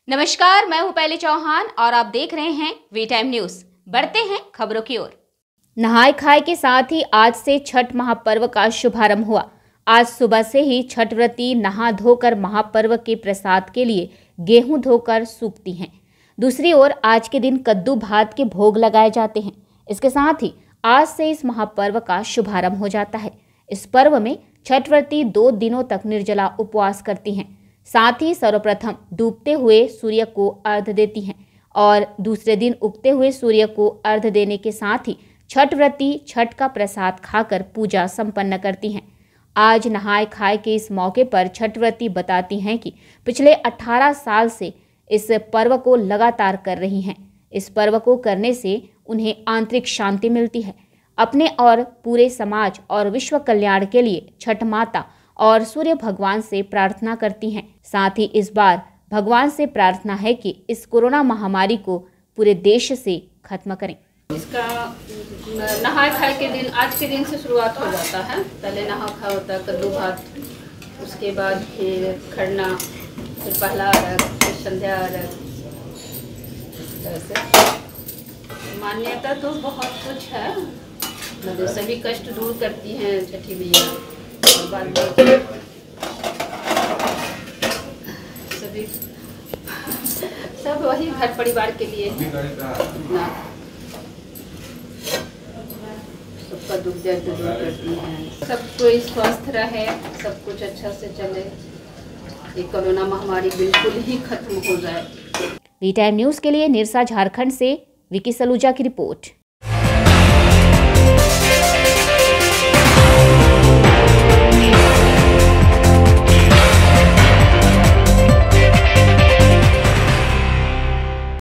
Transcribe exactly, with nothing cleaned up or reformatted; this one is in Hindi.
नमस्कार, मैं हूं पहले चौहान और आप देख रहे हैं वी टाइम न्यूज। बढ़ते हैं खबरों की ओर। नहाय खाए के साथ ही आज से छठ महापर्व का शुभारंभ हुआ। आज सुबह से ही छठ व्रती नहा धोकर महापर्व के प्रसाद के लिए गेहूं धोकर सूखती हैं। दूसरी ओर आज के दिन कद्दू भात के भोग लगाए जाते हैं। इसके साथ ही आज से इस महापर्व का शुभारंभ हो जाता है। इस पर्व में छठ व्रती दो दिनों तक निर्जला उपवास करती हैं। साथ ही सर्वप्रथम डूबते हुए सूर्य को अर्घ्य देती हैं और दूसरे दिन उगते हुए सूर्य को अर्घ्य देने के साथ ही छठ व्रती छठ का प्रसाद खाकर पूजा संपन्न करती हैं। आज नहाय खाए के इस मौके पर छठ व्रती बताती हैं कि पिछले अठारह साल से इस पर्व को लगातार कर रही हैं। इस पर्व को करने से उन्हें आंतरिक शांति मिलती है। अपने और पूरे समाज और विश्व कल्याण के लिए छठ माता और सूर्य भगवान से प्रार्थना करती हैं। साथ ही इस बार भगवान से प्रार्थना है कि इस कोरोना महामारी को पूरे देश से खत्म करें। इसका नहाय खाए के दिन आज के दिन से शुरुआत हो जाता है। पहले नहा खा होता है कद्दू भात, उसके बाद फिर खरना, फिर पहला अर्घ, फिर संध्या अर्घ। मान्यता तो बहुत कुछ है, मतलब सभी कष्ट दूर करती हैं छठी मैया। और बाद सभी सब वही घर परिवार के लिए ना सबका दुख दर्द दूर करती हैं। सब कोई स्वस्थ रहे, सब कुछ अच्छा से चले, ये कोरोना महामारी बिल्कुल ही खत्म हो जाए। वी टाइम न्यूज के लिए निरसा झारखंड से विकी सलूजा की रिपोर्ट।